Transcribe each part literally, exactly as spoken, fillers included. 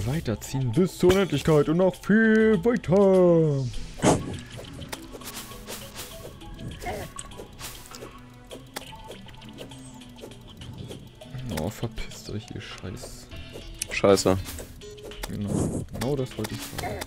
weiterziehen bis zur Unendlichkeit und noch viel weiter. Oh, verpisst euch, ihr Scheiß. Scheiße. Genau, genau das wollte ich sagen.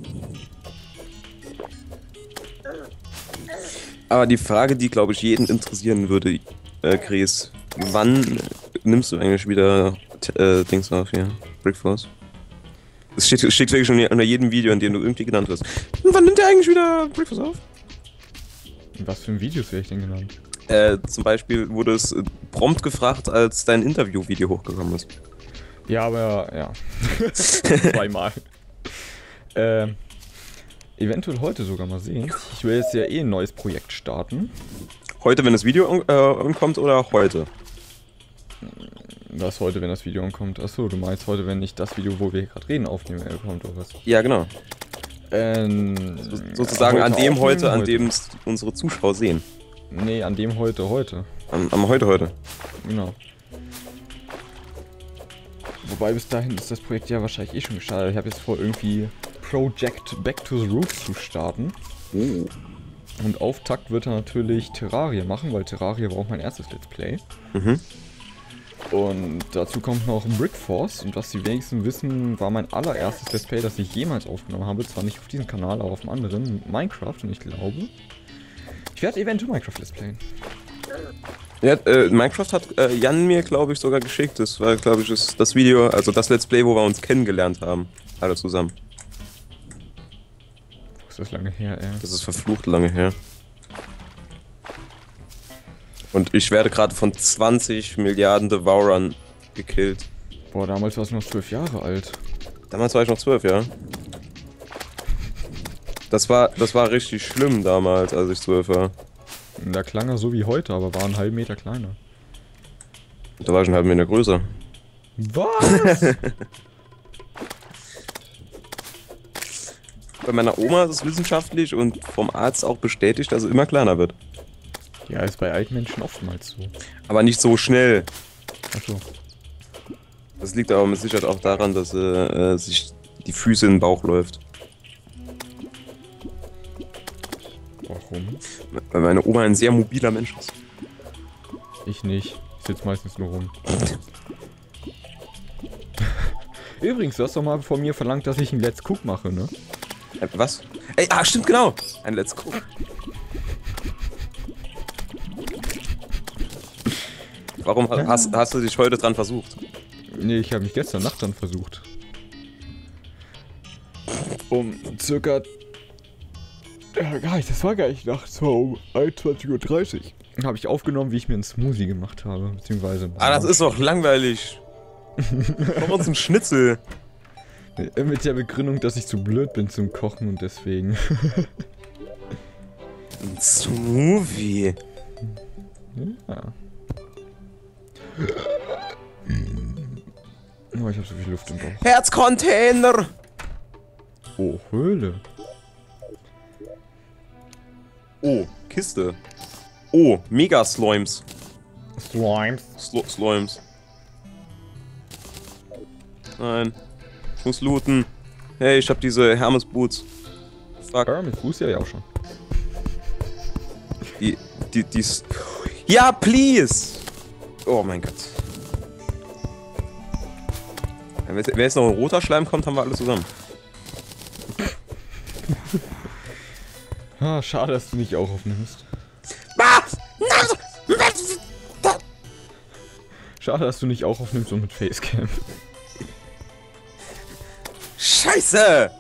Aber die Frage, die glaube ich jeden interessieren würde, äh, Chris, wann nimmst du eigentlich wieder äh, Dings auf hier? Brickforce? Es steht, steht wirklich schon unter jedem Video, in dem du irgendwie genannt wirst. Wann nimmt der eigentlich wieder Brickforce auf? In was für ein Videos wäre ich denn genannt? Äh, zum Beispiel wurde es äh, prompt gefragt, als dein Interview-Video hochgekommen ist. Ja, aber ja. Zweimal. ähm. Eventuell heute sogar mal sehen. Ich will jetzt ja eh ein neues Projekt starten. Heute, wenn das Video äh, ankommt, oder heute? Was heute, wenn das Video ankommt? Achso, du meinst heute, wenn ich das Video, wo wir gerade reden, aufnehmen, äh, kommt oder was? Ja, genau. Ähm, so, sozusagen heute an dem aufnehmen, heute, an heute. dem unsere Zuschauer sehen. Nee, an dem heute, heute. Am, am heute, heute. Genau. Wobei bis dahin ist das Projekt ja wahrscheinlich eh schon gestartet. Ich habe jetzt vor, irgendwie Project Back to the Roots zu starten. Oh. Und Auftakt wird er natürlich Terraria machen, weil Terraria war auch mein erstes Let's Play. Mhm. Und dazu kommt noch Brickforce. Und was die wenigsten wissen, war mein allererstes Let's Play, das ich jemals aufgenommen habe. Zwar nicht auf diesem Kanal, aber auf dem anderen. Minecraft. Und ich glaube, ich werde eventuell Minecraft Let's Playen. Ja, äh, Minecraft hat äh, Jan mir, glaube ich, sogar geschickt. Das war, glaube ich, das, das Video, also das Let's Play, wo wir uns kennengelernt haben. Alle zusammen. Wo ist das lange her, ey? Das ist verflucht lange her. Und ich werde gerade von zwanzig Milliarden Devourern gekillt. Boah, damals warst du noch zwölf Jahre alt. Damals war ich noch zwölf, ja. Das war, das war richtig schlimm damals, als ich zwölf war. Da klang er so wie heute, aber war einen halben Meter kleiner. Da war ich einen halben Meter größer. Was? Bei meiner Oma ist es wissenschaftlich und vom Arzt auch bestätigt, dass es immer kleiner wird. Ja, ist bei alten Menschen oftmals so. Aber nicht so schnell. Achso. Das liegt aber mit Sicherheit auch daran, dass äh, sich die Füße in den Bauch läuft. Warum? Weil meine Oma ein sehr mobiler Mensch ist. Ich nicht. Ich sitze meistens nur rum. Übrigens, du hast doch mal von mir verlangt, dass ich ein Let's Cook mache, ne? Äh, was? Ey, ah, stimmt, genau! Ein Let's Cook. Warum ha- hast, hast du dich heute dran versucht? Nee, ich habe mich gestern Nacht dann versucht. Um circa... Ja, gar nicht, das war gar nicht nachts, das war um einundzwanzig Uhr dreißig. Habe ich aufgenommen, wie ich mir einen Smoothie gemacht habe, beziehungsweise... Ah, das ist doch langweilig. Mach uns einen Schnitzel. Mit der Begründung, dass ich zu blöd bin zum Kochen und deswegen... Ein Smoothie. Ja. Oh, ich habe so viel Luft im Bauch. Herzcontainer! Oh, Höhle. Oh, Kiste. Oh, Mega Slimes. Slimes. Slo Slimes. Nein. Ich muss looten. Hey, ich hab diese Hermes Boots. Fuck. Ja, mit Fuß ja auch schon. Die, die, die... Ja, please! Oh mein Gott. Wenn jetzt- wenn jetzt noch ein roter Schleim kommt, haben wir alles zusammen. Ah, schade, dass du nicht auch aufnimmst. Schade, dass du nicht auch aufnimmst und mit Facecam. Scheiße!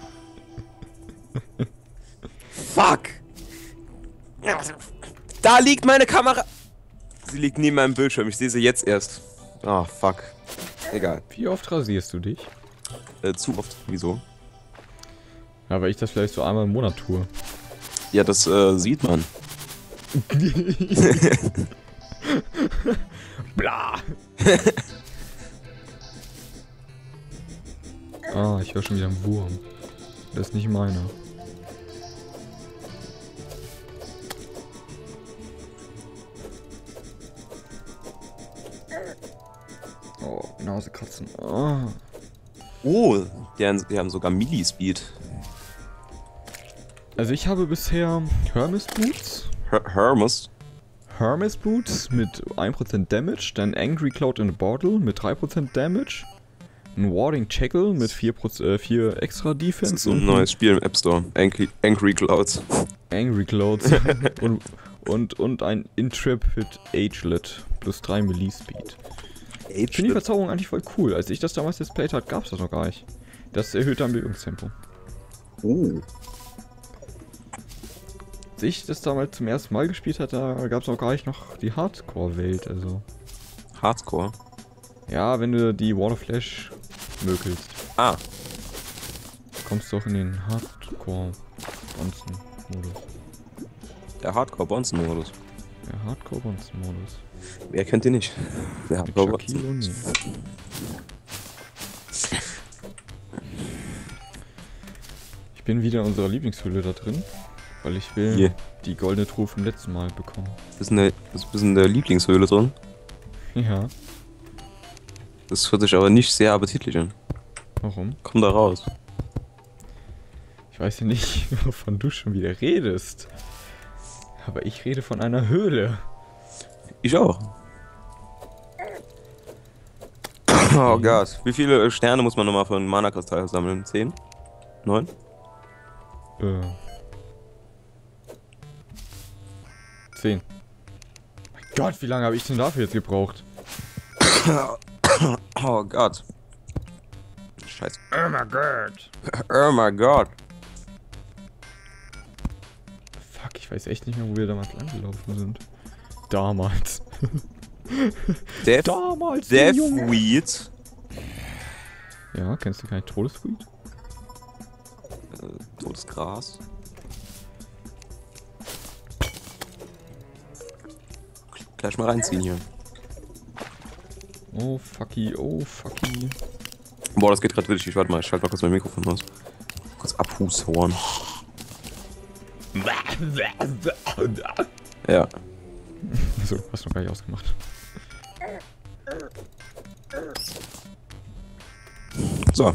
Fuck! Da liegt meine Kamera! Sie liegt neben meinem Bildschirm, ich sehe sie jetzt erst. Ah, fuck. Egal. Wie oft rasierst du dich? Äh, zu oft. Wieso? Ja, weil ich das vielleicht so einmal im Monat tue. Ja, das äh, sieht man. Bla! Ah, ich höre schon wieder einen Wurm. Das ist nicht meiner. Oh, Nase kratzen. Oh. Oh, die haben, die haben sogar Millispeed. Also ich habe bisher Hermes Boots. Her Hermes? Hermes Boots mit ein Prozent Damage, dann Angry Cloud in a Bottle mit drei Prozent Damage, ein Warding Jackal mit vier, äh, vier extra Defense. Das ist ein und neues Spiel im App Store. Angry, Angry Clouds. Angry Clouds und, und, und ein Intrepid Agelet plus drei Melee Speed. Ich finde die Verzauberung eigentlich voll cool. Als ich das damals displayt hat, gab es das noch gar nicht. Das erhöht dein Bewegungstempo. Oh. Als ich das damals zum ersten Mal gespielt hatte, da gab es noch gar nicht noch die Hardcore-Welt, also. Hardcore? Ja, wenn du die Wall of Flash mögelst. Ah. Kommst du auch in den Hardcore-Bonzen-Modus. Der Hardcore-Bonzen-Modus. Der Hardcore-Bonzen-Modus. Wer kennt den nicht? Der Hardcore-Bonzen. Nee. Ich bin wieder in unserer Lieblingshöhle da drin, weil ich will Yeah. die goldene Truhe vom letzten Mal bekommen. Bist in der, bist in der Lieblingshöhle drin? Ja, Das hört sich aber nicht sehr appetitlich an. warum? Komm da raus. Ich weiß ja nicht, wovon du schon wieder redest. Aber ich rede von einer Höhle. Ich auch. Oh Gott. Wie viele Sterne muss man nochmal von Mana-Kristall sammeln? Zehn? Neun? Äh. Zehn. Mein Gott, wie lange habe ich denn dafür jetzt gebraucht? Oh Gott. Scheiße. Oh mein Gott. Oh mein Gott. Fuck, ich weiß echt nicht mehr, wo wir damals langgelaufen sind. Damals. Death, Damals, der Junge. Deathweed. Ja, kennst du kein Todesweed? Äh, totes Gras. Gleich mal reinziehen hier. Oh fucky, oh fucky. Boah, das geht gerade wirklich. Warte mal, ich schalte mal kurz mein Mikrofon aus. Kurz abhushorn. Ja. So, hast du noch gar nicht ausgemacht. So.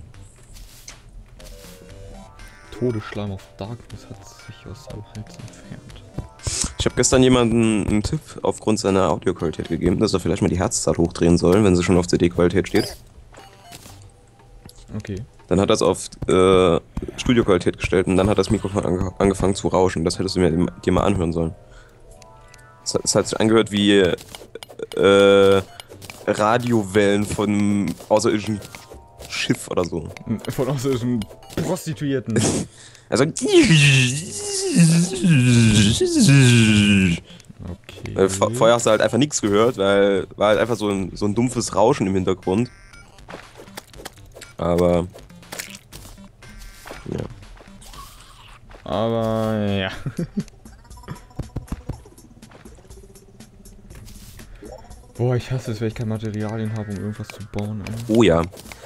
Todesschleim auf Darkness hat sich aus seinem Hals entfernt. Ich habe gestern jemanden einen Tipp aufgrund seiner Audioqualität gegeben, dass er vielleicht mal die Herzzahl hochdrehen soll, wenn sie schon auf C D-Qualität steht. Okay. Dann hat er es auf äh, Studioqualität gestellt und dann hat das Mikrofon ange angefangen zu rauschen. Das hättest du mir dir mal anhören sollen. Es hat, es hat sich angehört wie äh, Radiowellen von einem außerirdischen Schiff oder so. Von außerirdischen Prostituierten. Also Okay. Äh, vor- Vorher hast du halt einfach nichts gehört, weil war halt einfach so ein, so ein dumpfes Rauschen im Hintergrund. Aber ja. Aber ja. Boah, ich hasse es, wenn ich keine Materialien habe, um irgendwas zu bauen. Ey. Oh ja.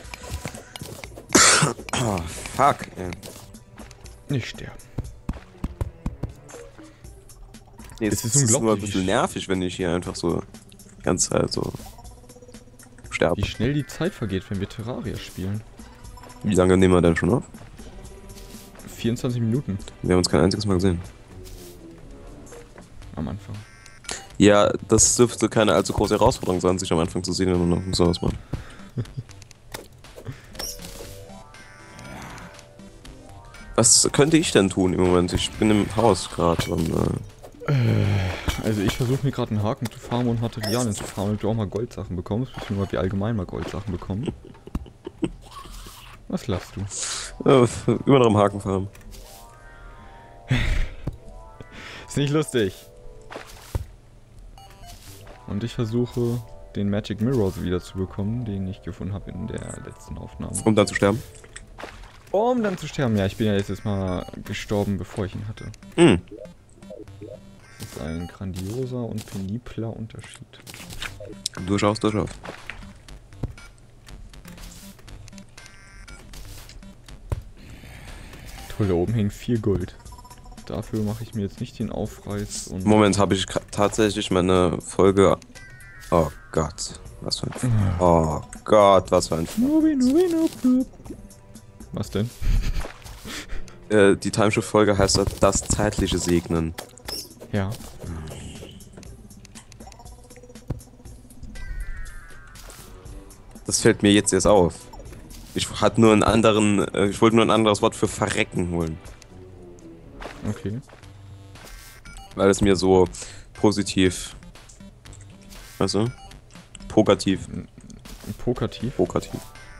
Oh, fuck. Ey. Nicht sterben. Nee, Es es ist ist, nur ein unglaublich, bisschen wie- nervig, wenn ich hier einfach so die ganze Zeit so sterbe. Wie schnell die Zeit vergeht, wenn wir Terraria spielen. Wie lange nehmen wir denn schon auf? vierundzwanzig Minuten Wir haben uns kein einziges Mal gesehen. am Anfang. Ja, das dürfte keine allzu große Herausforderung sein, sich am Anfang zu sehen, wenn man noch sowas macht. Was könnte ich denn tun im Moment? Ich bin im Haus gerade und äh, Also ich versuche mir gerade einen Haken zu farmen und Materialien zu farmen, damit du auch mal Goldsachen bekommst, beziehungsweise wir allgemein mal Goldsachen bekommen. Was lachst du? äh, immer noch am Haken fahren. Ist nicht lustig. Und ich versuche den Magic Mirror wieder zu bekommen, den ich gefunden habe in der letzten Aufnahme. Um dann zu sterben. Um dann zu sterben. Ja, ich bin ja jetzt mal gestorben, bevor ich ihn hatte. Hm. Das ist ein grandioser und penibler Unterschied. Durchaus, durchaus. Toll, da oben hängt viel Gold. Dafür mache ich mir jetzt nicht den Aufreiß und... Moment, habe ich gra- tatsächlich meine Folge... Oh Gott. Was für ein... Oh Gott, was für ein... Nubi, Nubi, Nub, Nub. Was denn? Äh, die Timeshift-Folge heißt das zeitliche Segnen. Ja. Das fällt mir jetzt erst auf. Ich hatte nur einen anderen, äh, ich wollte nur ein anderes Wort für verrecken holen. Okay. Weil es mir so positiv, weißt du? Pokativ. Pokativ. Pokativ.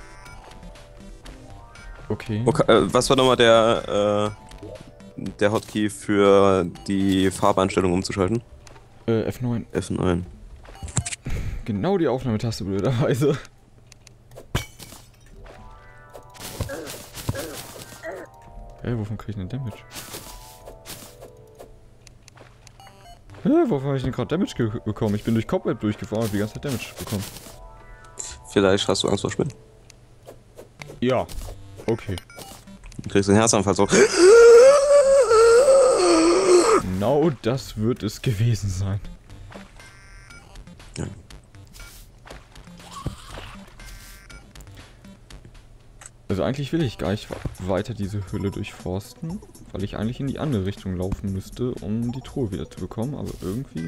Okay. Okay, äh, was war nochmal der, äh, der Hotkey für die Farbeinstellung umzuschalten? Äh, F neun. F neun. Genau die Aufnahmetaste, blöderweise. Hä, hey, wovon krieg ich denn Damage? Hä, hey, wovon habe ich denn gerade Damage ge bekommen? Ich bin durch Cobweb durchgefahren und die ganze Zeit Damage bekommen. Vielleicht hast du Angst vor Spinnen. Ja. Okay. Du kriegst einen Herzanfall so. Genau das wird es gewesen sein. Ja. Also eigentlich will ich gar nicht weiter diese Höhle durchforsten, weil ich eigentlich in die andere Richtung laufen müsste, um die Truhe wieder zu bekommen, aber irgendwie...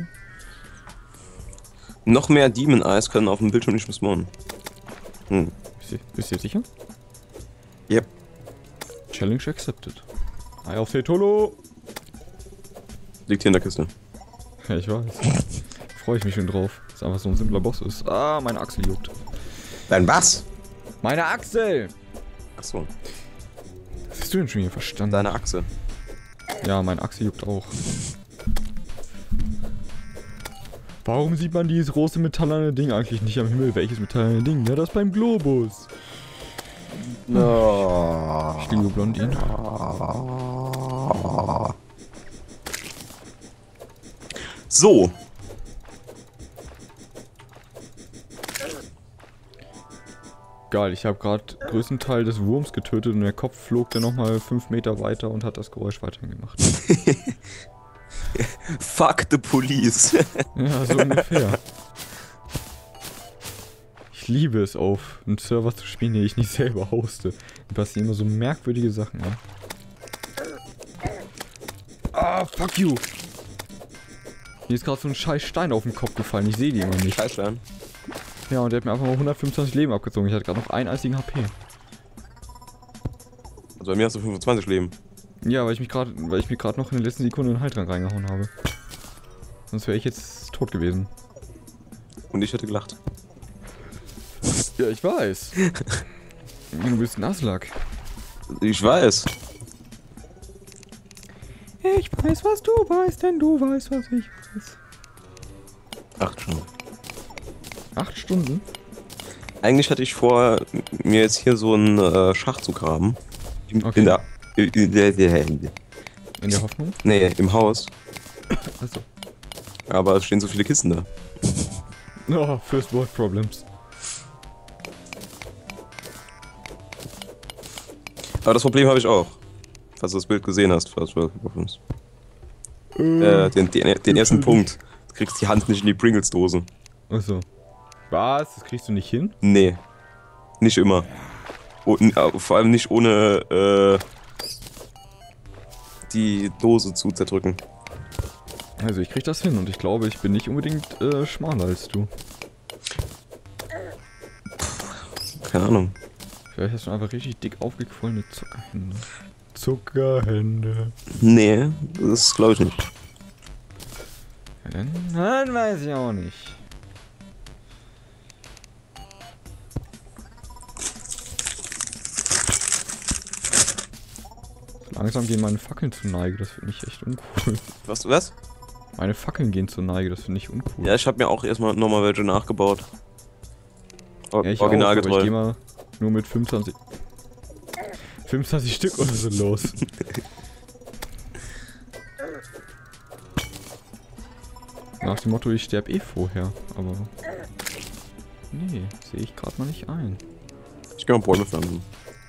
Noch mehr Demon Eyes können auf dem Bildschirm nicht spawnen. Hm. Bist du, bist du sicher? Yep. Challenge accepted. Ei auf Tolo! Liegt hier in der Kiste. Ja, ich weiß. Freue ich mich schon drauf, dass einfach so ein simpler Boss ist. Ah, meine Achsel juckt. Dein was? Meine Achsel! Achso. Was hast du denn schon hier verstanden? Deine Achse. Ja, mein Achsel juckt auch. Warum sieht man dieses große metallene Ding eigentlich nicht am Himmel? Welches metallene Ding? Ja, das beim Globus. No. Ich liebe Blondinen. So. Geil, ich habe gerade größten Teil des Wurms getötet und der Kopf flog dann nochmal fünf Meter weiter und hat das Geräusch weiterhin gemacht. Fuck the police. Ja, so ungefähr. Ich liebe es, auf einen Server zu spielen, den ich nicht selber hoste. Da passieren immer so merkwürdige Sachen, ja. Ah, fuck you! Mir ist gerade so ein scheiß Stein auf den Kopf gefallen, ich sehe die immer nicht. Scheißstein. Ja, und der hat mir einfach mal hundertfünfundzwanzig Leben abgezogen. Ich hatte gerade noch einen einzigen H P. Also bei mir hast du fünfundzwanzig Leben. Ja, weil ich mich gerade, weil ich mir gerade noch in der letzten Sekunde einen Heiltrank reingehauen habe. Sonst wäre ich jetzt tot gewesen. Und ich hätte gelacht. Ja, ich weiß. Du bist Naslack. Ich weiß. Ich weiß, was du weißt, denn du weißt, was ich weiß. Acht schon. Acht Stunden? Eigentlich hatte ich vor, mir jetzt hier so einen äh, Schacht zu graben. Im, Okay. In der... In der, In der Hoffnung? nee, im Haus. Achso. Aber es stehen so viele Kisten da. Oh, First World Problems. Aber das Problem habe ich auch. Falls du das Bild gesehen hast, First World Problems. Äh, den, den, den ersten Punkt. Du kriegst die Hand nicht in die Pringles-Dose. Achso. Was? Das kriegst du nicht hin? Nee. Nicht immer. Und, äh, vor allem nicht ohne äh, die Dose zu zerdrücken. Also ich krieg das hin und ich glaube, ich bin nicht unbedingt äh, schmaler als du. Keine Ahnung. Vielleicht hast du einfach richtig dick aufgequollene Zuckerhände. Zuckerhände. Nee, das glaube ich nicht. Ja, dann, dann weiß ich auch nicht. So langsam gehen meine Fackeln zur Neige, das finde ich echt uncool. Was, was? Meine Fackeln gehen zur Neige, das finde ich uncool. Ja, ich habe mir auch erstmal nochmal welche nachgebaut. Or Ja, ich originalgetreu. auch, aber ich gehe mal nur mit fünfundzwanzig... fünfundzwanzig Stück oder so los. Nach dem Motto, ich sterbe eh vorher, aber... Nee, sehe ich gerade mal nicht ein. Ich gehe mal Bäume pflanzen.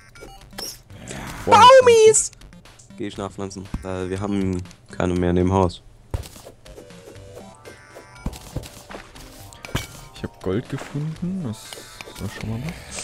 Baumis! Gehe ich nachpflanzen. Weil wir haben keine mehr in dem Haus. Ich habe Gold gefunden. Das ist doch schon mal was.